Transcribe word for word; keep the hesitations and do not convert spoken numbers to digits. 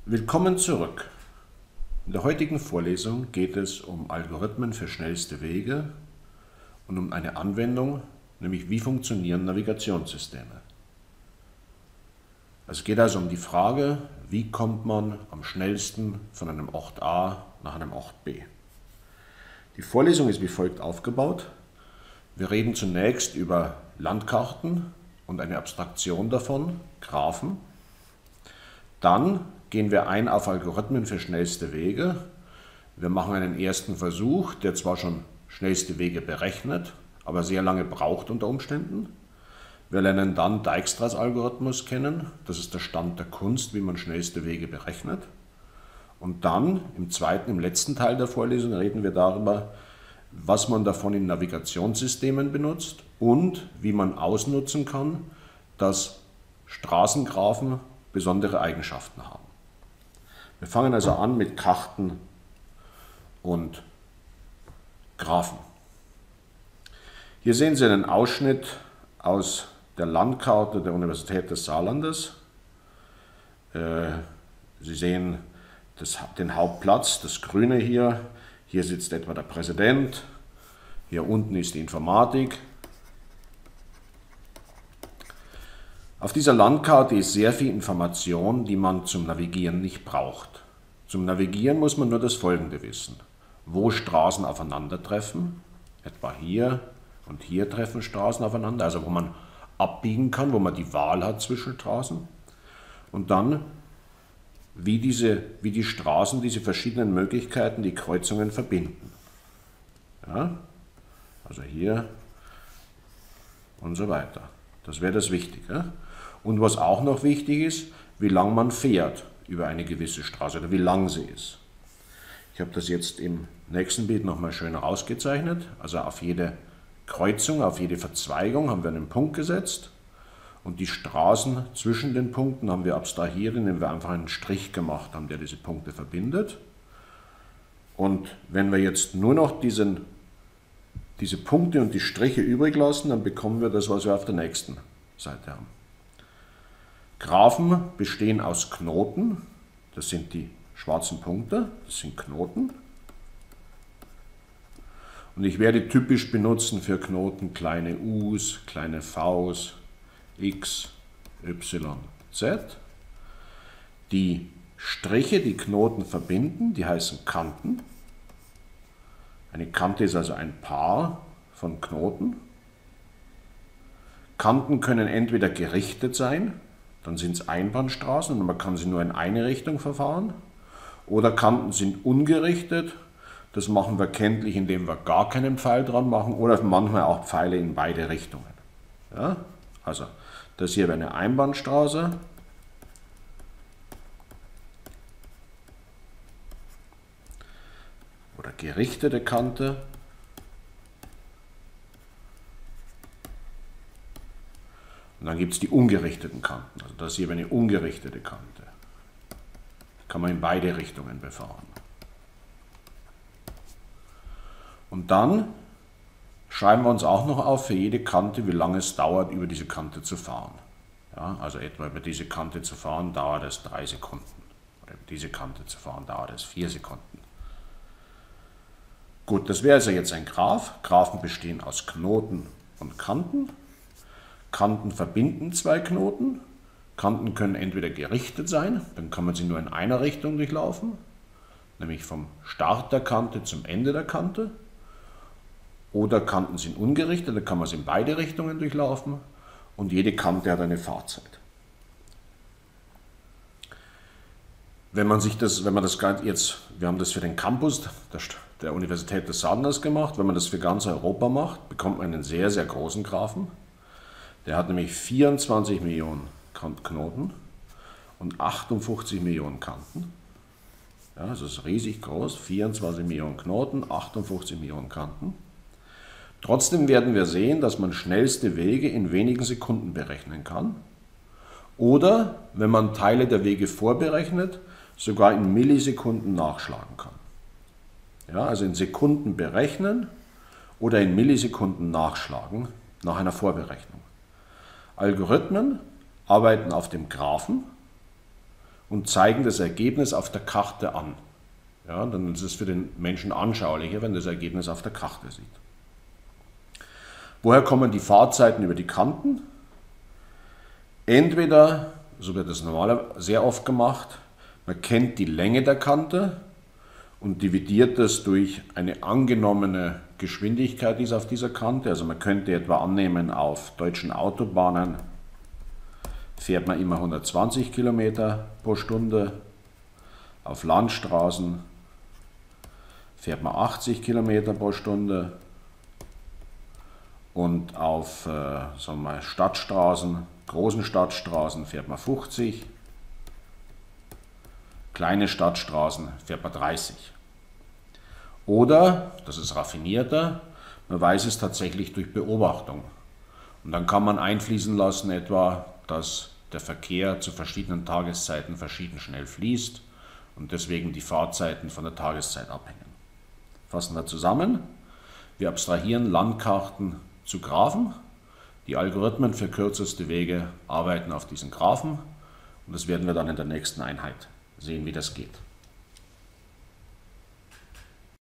Willkommen zurück. In der heutigen Vorlesung geht es um Algorithmen für schnellste Wege und um eine Anwendung, nämlich wie funktionieren Navigationssysteme. Es geht also um die Frage, wie kommt man am schnellsten von einem Ort A nach einem Ort B. Die Vorlesung ist wie folgt aufgebaut. Wir reden zunächst über Landkarten und eine Abstraktion davon, Graphen. Dann gehen wir ein auf Algorithmen für schnellste Wege. Wir machen einen ersten Versuch, der zwar schon schnellste Wege berechnet, aber sehr lange braucht unter Umständen. Wir lernen dann Dijkstras Algorithmus kennen. Das ist der Stand der Kunst, wie man schnellste Wege berechnet. Und dann im zweiten, im letzten Teil der Vorlesung reden wir darüber, was man davon in Navigationssystemen benutzt und wie man ausnutzen kann, dass Straßengraphen besondere Eigenschaften haben. Wir fangen also an mit Karten und Graphen. Hier sehen Sie einen Ausschnitt aus der Landkarte der Universität des Saarlandes. Sie sehen das, den Hauptplatz, das Grüne hier. Hier sitzt etwa der Präsident. Hier unten ist die Informatik. Auf dieser Landkarte ist sehr viel Information, die man zum Navigieren nicht braucht. Zum Navigieren muss man nur das Folgende wissen: Wo Straßen aufeinandertreffen, etwa hier und hier treffen Straßen aufeinander, also wo man abbiegen kann, wo man die Wahl hat zwischen Straßen. Und dann, wie, diese, wie die Straßen diese verschiedenen Möglichkeiten, die Kreuzungen verbinden. Ja? Also hier und so weiter. Das wäre das Wichtige. Und was auch noch wichtig ist, wie lang man fährt über eine gewisse Straße oder wie lang sie ist. Ich habe das jetzt im nächsten Bild nochmal schön ausgezeichnet. Also auf jede Kreuzung, auf jede Verzweigung haben wir einen Punkt gesetzt und die Straßen zwischen den Punkten haben wir abstrahiert, indem wir einfach einen Strich gemacht haben, der diese Punkte verbindet. Und wenn wir jetzt nur noch diesen, diese Punkte und die Striche übrig lassen, dann bekommen wir das, was wir auf der nächsten Seite haben. Graphen bestehen aus Knoten, das sind die schwarzen Punkte, das sind Knoten. Und ich werde typisch benutzen für Knoten kleine U's, kleine V's, X, Y, Z. Die Striche, die Knoten verbinden, die heißen Kanten. Eine Kante ist also ein Paar von Knoten. Kanten können entweder gerichtet sein, dann sind es Einbahnstraßen und man kann sie nur in eine Richtung verfahren. Oder Kanten sind ungerichtet. Das machen wir kenntlich, indem wir gar keinen Pfeil dran machen oder manchmal auch Pfeile in beide Richtungen. Ja? Also das hier wäre eine Einbahnstraße. Oder gerichtete Kante. Und dann gibt es die ungerichteten Kanten. Also das hier wäre eine ungerichtete Kante. Die kann man in beide Richtungen befahren. Und dann schreiben wir uns auch noch auf für jede Kante, wie lange es dauert, über diese Kante zu fahren. Ja, also etwa über diese Kante zu fahren, dauert es drei Sekunden. Oder über diese Kante zu fahren, dauert es vier Sekunden. Gut, das wäre also jetzt ein Graph. Graphen bestehen aus Knoten und Kanten. Kanten verbinden zwei Knoten. Kanten können entweder gerichtet sein, dann kann man sie nur in einer Richtung durchlaufen, nämlich vom Start der Kante zum Ende der Kante. Oder Kanten sind ungerichtet, dann kann man sie in beide Richtungen durchlaufen und jede Kante hat eine Fahrzeit. Wenn man sich das, wenn man das jetzt, wir haben das für den Campus der, der Universität des Saarlandes gemacht, wenn man das für ganz Europa macht, bekommt man einen sehr, sehr großen Graphen. Der hat nämlich vierundzwanzig Millionen Knoten und achtundfünfzig Millionen Kanten. Ja, das ist riesig groß, vierundzwanzig Millionen Knoten, achtundfünfzig Millionen Kanten. Trotzdem werden wir sehen, dass man schnellste Wege in wenigen Sekunden berechnen kann. Oder, wenn man Teile der Wege vorberechnet, sogar in Millisekunden nachschlagen kann. Ja, also in Sekunden berechnen oder in Millisekunden nachschlagen nach einer Vorberechnung. Algorithmen arbeiten auf dem Graphen und zeigen das Ergebnis auf der Karte an. Ja, dann ist es für den Menschen anschaulicher, wenn das Ergebnis auf der Karte sieht. Woher kommen die Fahrzeiten über die Kanten? Entweder, so wird das normalerweise sehr oft gemacht, man kennt die Länge der Kante und dividiert das durch eine angenommene Geschwindigkeit, die ist auf dieser Kante. Also man könnte etwa annehmen, auf deutschen Autobahnen fährt man immer hundertzwanzig Kilometer pro Stunde, auf Landstraßen fährt man achtzig Kilometer pro Stunde und auf äh, sagen wir, Stadtstraßen, großen Stadtstraßen fährt man fünfzig, kleine Stadtstraßen fährt man dreißig. Oder, das ist raffinierter, man weiß es tatsächlich durch Beobachtung. Und dann kann man einfließen lassen etwa, dass der Verkehr zu verschiedenen Tageszeiten verschieden schnell fließt und deswegen die Fahrzeiten von der Tageszeit abhängen. Fassen wir zusammen. Wir abstrahieren Landkarten zu Graphen. Die Algorithmen für kürzeste Wege arbeiten auf diesen Graphen und das werden wir dann in der nächsten Einheit sehen, wie das geht.